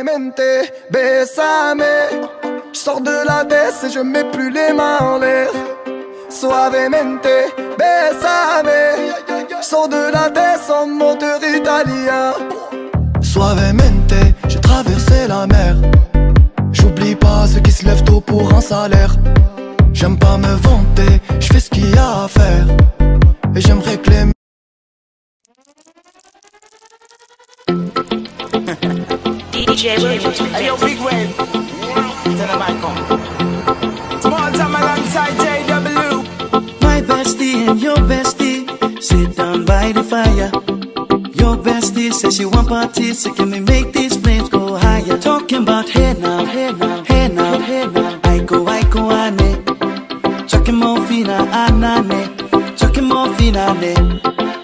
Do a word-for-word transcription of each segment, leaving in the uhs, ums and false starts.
Suavemente, bésame. Je sors de la baisse et je mets plus les mains en l'air. Suavemente, bésame. Je sors de la baisse en moteur italien. Suavemente, j'ai traversé la mer. J'oublie pas ceux qui se lèvent tôt pour un salaire. J'aime pas me vanter, je fais ce qu'il y a à faire. Et j'aimerais que les... D J Hey yo, Big Wave. Tell them I come. Small time alongside J W. My bestie and your bestie sit down by the fire. Your bestie says she want parties, so can we make these flames go higher? Talking about hey now, hey now, hey now, hey now. Aiko, aiko, ane. Chucking more fina, anane. Chucking more fina, ane.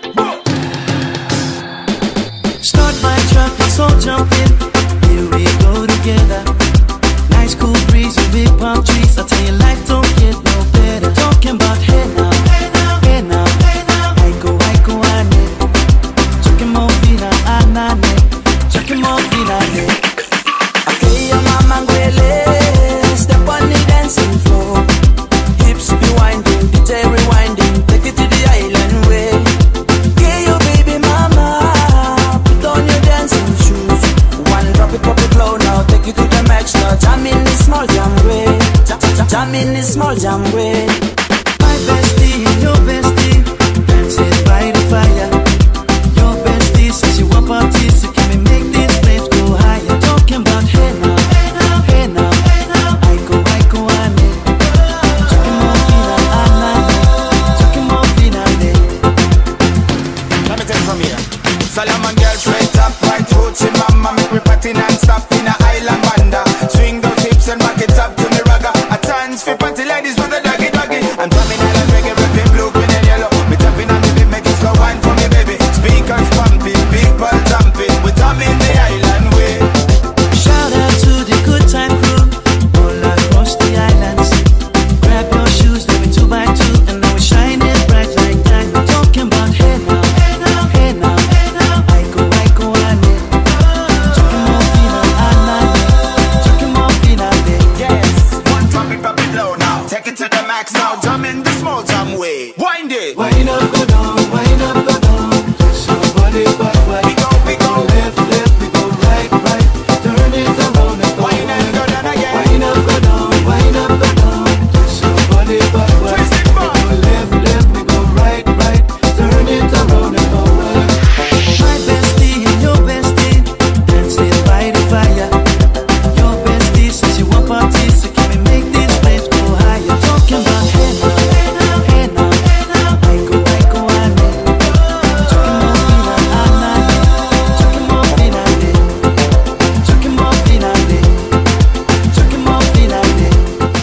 Start my truck, let's all jump in. Here we go together. Nice cool breeze and big palm trees. I tell you, life don't get no better. Talking about hey now, hey now, hey now, hey now. Aiko, aiko, ane. Chucking more fina, anane. Chucking more fina, ane. Okay, your mama ngwele. Step on the dancing floor. Hips be winding, D J rewinding. Take it to the island way. Okay, your baby mama. Put on your dancing shoes. One drop it, pop it low now. Take it to the max now. Jam in this small jam way. Jam, jam, jam in this small jam way. My bestie and your bestie dancing by the fire. Your bestie says she want parties, so can we make these flames go higher? Talking about hey now, hey now, hey now, hey now. Aiko, aiko, ane. Chucking more fina, anane. Chucking more fina, ane. Let me take it from here. Solomon girl straight up, right roots in mama. Make me party non-stop in a island banda. Swing those hips and back it up to me ragga. A chance for party ladies with a doggy doggy. I'm drumming on a reggae, rapping blue, green and yellow. Me tapping on the beat, making slow wine for me baby. Speakers pumping, people jumping. We drumming the island way. Shout out to the good time crew all across the islands. Grab your shoes, let me two by two, and now we shine it bright like diamond. Talking about hey now, hey now, hey now, hey now. Aiko, aiko, ane. Chucking more fina, anane. Chucking more fina, ane. Yes, one drop it, drop it low now. Take it to the max now. Jump in the small jam way. Wind it. Wind up, go down, wind up, go down. Twist your body backward. We go, we go. Left, left, we go right, right. Turn it around and go. Wind and go down again. Wind up, go down, wind up, go down. Twist your body backward. Twist it back. We go left, left, we go right, right. Turn it around and go. My bestie and your bestie dancing by the fire. Your bestie says she want parties, so can we make these flames go higher? Talking about hey now, hey now, hey now, hey now. Aiko, aiko, ane. Chucking more fina, anane. Chucking more fina, ane. Chucking more fina, ane. Chucking more fina, ane.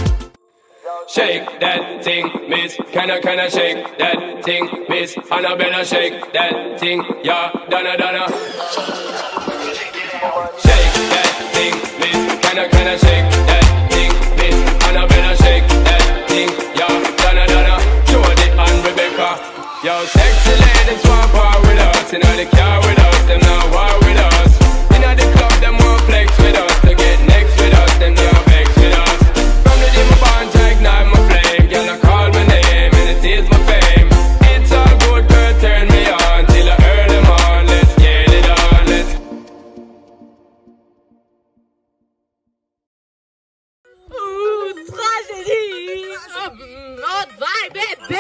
Shake that thing, miss. Can I, can I shake that thing, miss? Annabella, shake that thing, yeah, Donna, Donna. Shake that thing, miss. Can I, can I shake that thing, miss? Annabella, shake that thing, yeah, Donna, Donna. Jody and Rebecca. Yo, sexy ladies want war with us. You know the car with us, them not war with us. You know the club, them want flex with us. To get next with us, them not vex with us. From the day my bond, I ignite my flame. Girl, I call my name and it is my fame. It's all good, girl, turn me on till I earn them on. Let's get it on, let's. Ooh, tragédie! Oh, vai, bébé!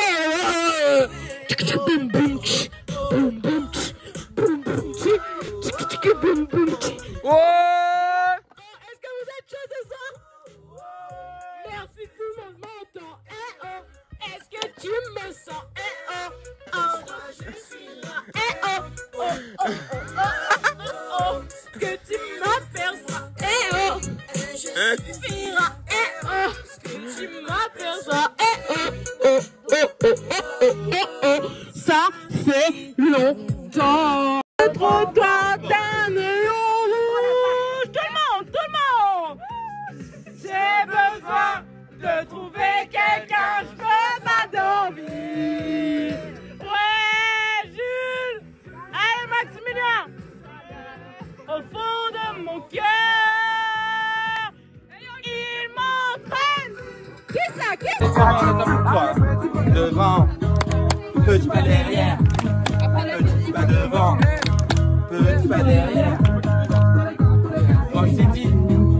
Boum, boum, tch, boum, boum, tch, boum, boum, tch, tch, tch, boum, boum, tch. Est-ce que vous êtes chaud ce soir? Merci, tout le monde m'entend. Eh oh, est-ce que tu me sens? Eh oh, oh, eh oh, oh, oh, oh, oh, oh, oh, que tu m'aperçois? Eh oh, Fira, eh oh, que tu m'aperçois? Eh oh, oh, oh, oh, oh, oh, oh, ça fait longtemps. Le trottoir d'un néon rouge. Tout le monde, tout le monde. J'ai besoin de trouver quelqu'un, je peux pas dormir. Ouais, Jules. Allez, Maximilien. Au fond de mon cœur. on attend pour toi. Devant, petit pas derrière. Petit pas devant, petit pas derrière. Oh, c'est dit.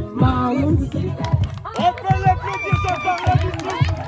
On peut l'applaudir, j'entends la musique.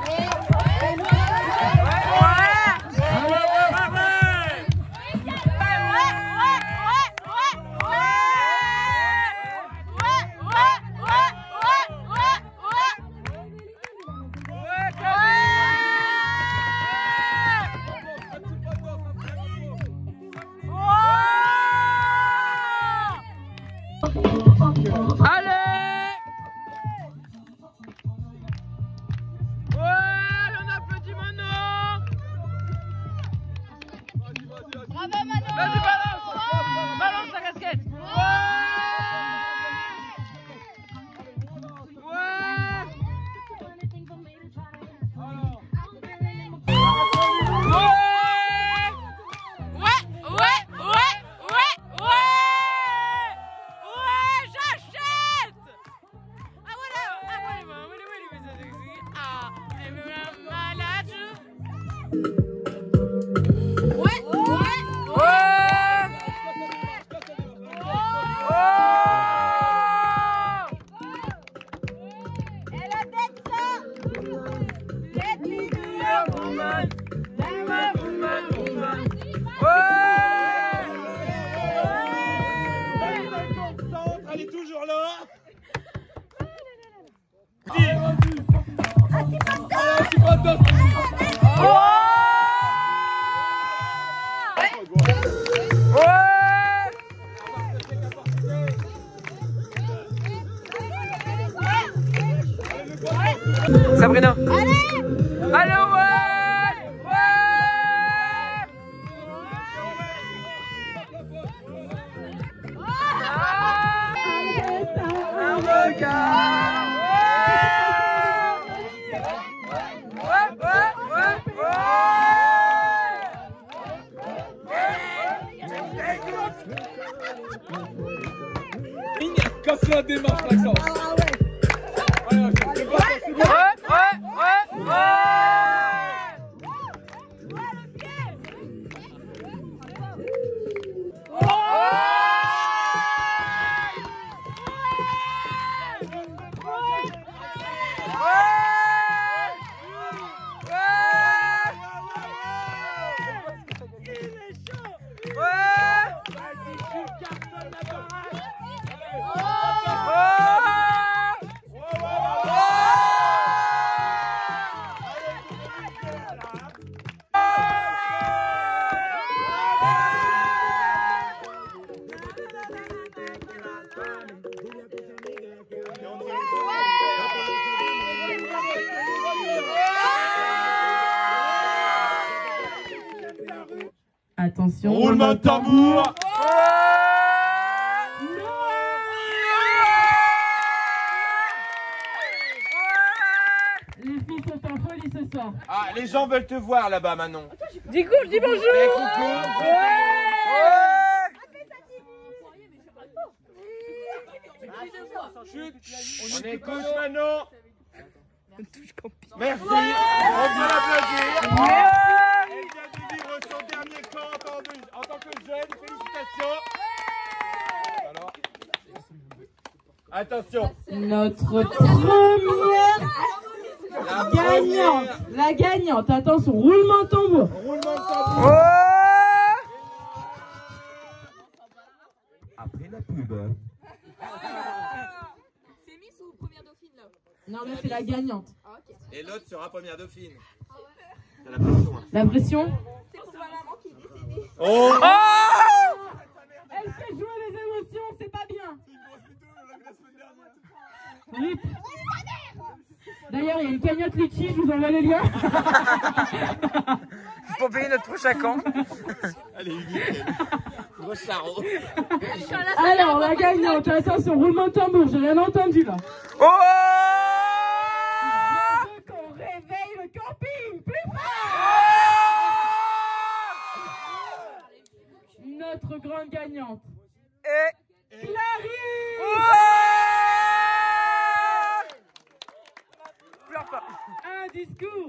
Sabrina. Allez! Allez, ouais! Quand c'est la démarche, Maxence. Attention. Roulement de tambour. Les filles sont en folie ce soir. Ah, les gens veulent te voir là-bas, Manon. Dis coucou, dis bonjour. Eh, coucou. Chut. On écoute Manon. Merci. On vient l'applaudir. Elle vient de vivre son dernier camp en tant que, en tant que jeune. Félicitations. Alors. Attention. Notre première La gagnante. première. La gagnante. Attention, roulement de tambour. Roulement de tambour. Après la pub. C'est Miss ou première dauphine là? Non, là, c'est la gagnante. Et l'autre sera première dauphine. T'as la pression. Hein. La pression. C'est pour ma maman qui est décédée. Oh, Elle fait jouer les émotions, c'est pas bien. Rip. D'ailleurs, il y a une cagnotte Litchi, je vous envoie les liens. Pour payer notre prochain camp. allez, nickel. Gros charreau. Alors, la gagnante, attention, roulement de tambour, j'ai rien entendu là. Oh! Je veux qu'on réveille le camping, plus fort. Notre grande gagnante. Et... Clarisse. Pleure pas. Un discours.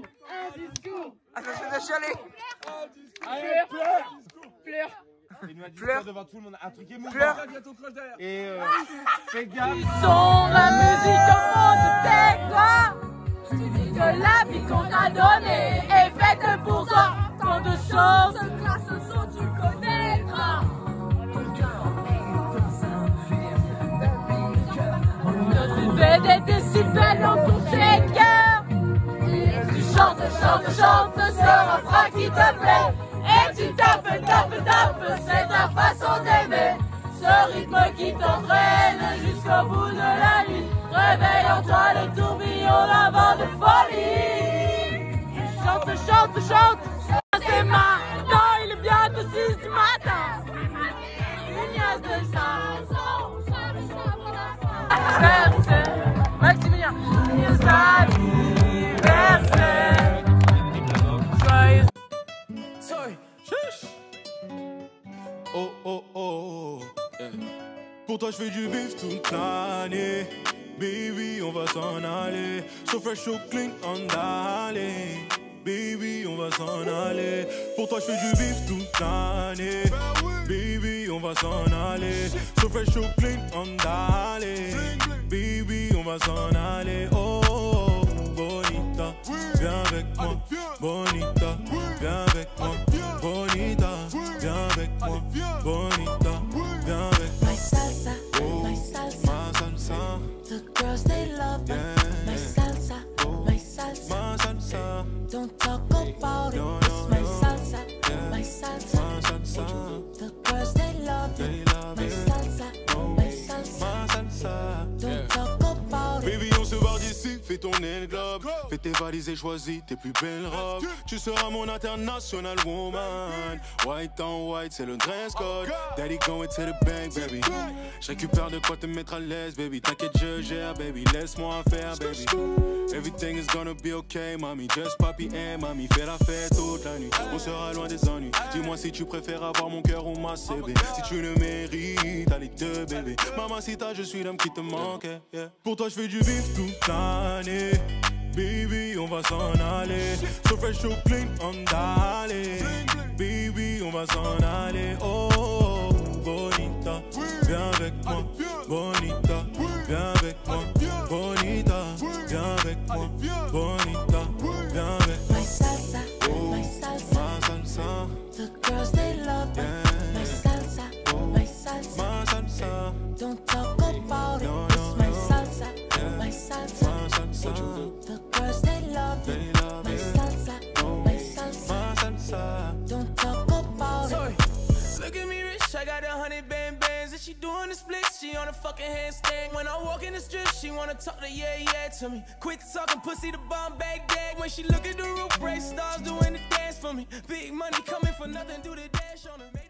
chialer. Allez, pleure. Pleure. Il nous a dit Pleure. devant tout le monde, un truc émouvant. Pleure. Et euh, fais gaffe. Sont la musique au fond de tes doigts. Tu dis que la vie qu'on t'a donnée est faite pour toi. Tant de choses, classe sont tu connaîtras. Tu fais des décibels dans ton shaker. Tu chantes, chantes, chantes ce refrain qui te plaît. Et tu tapes, tapes, tapes, c'est ta façon d'aimer. Ce rythme qui t'entraîne jusqu'au bout de la nuit. Réveille en toi les tourbillons d'avant de folie. Chante, chante, chante. C'est maintenant, il est bientôt six du matin. Une niaise de ça. Anniversaire, Maximilien. Anniversaire. Joyeux. Sorry, shush. Oh oh oh, eh. Pour toi je fais du bif toute l'année. Baby, on va s'en aller. So fresh, so clean, on d'aller. Baby, on va s'en aller. Pour toi je fais du bif toute l'année. Baby, on va s'en aller. So fresh, so clean, on d'aller. Baby, on va s'en aller. Oh, oh, bonita, viens avec moi. Bonita, viens avec moi. Bonita, viens avec moi. Bonita, viens avec moi. My salsa, Oh, my salsa. ma salsa, The girls they love me. yeah. My salsa, my salsa. Ma salsa, Don't talk about it. No, It's no, my no. salsa, Yeah. my salsa. ma salsa, The girls they love they me. love My it. salsa, Oh, my salsa. ma salsa. Don't talk about it. Baby, on se barre d'ici, fais tourner le globe. Fais tes valises et choisis tes plus belles robes. Tu seras mon international woman. White on white, c'est le dress code. Daddy going to the bank, baby. Je récupère de quoi te mettre à l'aise, baby. T'inquiète, je gère, baby. Laisse-moi faire, baby. Everything is gonna be okay, mami. Just papi et mami. Fais la fête toute la nuit. On sera loin des ennuis. Dis-moi si tu préfères avoir mon cœur ou ma C B. Si tu le mérites, t'as les deux, bébé. Mamacita, je suis l'homme qui te manque. Yeah. Pour toi, je fais du bif toute l'année. Baby, on va s'en aller. So fresh, so clean, on d'aller. Baby, on va s'en aller. Oh, oh, oh, bonita, viens avec moi. Bonita, viens avec moi. Bonita, viens avec moi. Bonita, viens avec moi. My salsa, Oh, my salsa. ma salsa, The girls they love me. yeah. My salsa, my salsa. Ma salsa, Don't talk about it. No, It's no, my no. salsa, Yeah. my salsa. ma salsa, The girls they love me. they love My it. salsa, Oh, my salsa. ma salsa. Don't talk about it. Look at me rich, I got a hundred band bands. And she doing the splits, she on a fucking handstand. When I walk in the strip, she wanna talk to yeah, yeah to me. Quit talking pussy, the bomb bag gag. When she look at the roof, race stars doing the dance for me. Big money coming for nothing, do the dash on her.